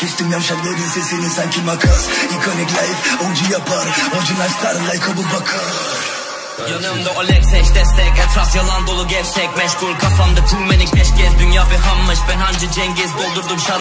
Kestim yavşakların sesini sanki makas. Ikonik life OG yapar. Orijinal star like Abu Bakar. Yanımda Olex eş destek, etraf yalan dolu gevşek. Meşgul kafamda tümenik 5 kez, dünya bir hammış. Ben hancı Cengiz, doldurdum şarap.